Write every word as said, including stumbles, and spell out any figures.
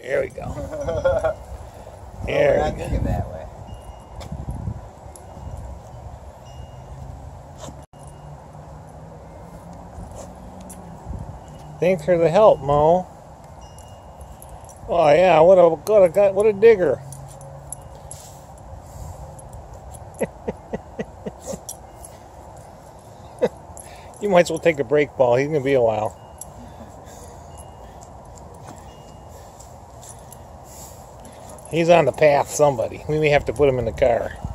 There we go. Oh, There we're not we go. thinking that way. Thanks for the help, Mo. Oh yeah, what a what a guy, what a digger. You might as well take a break, Ball. He's gonna be a while. He's on the path, somebody. We may have to put him in the car.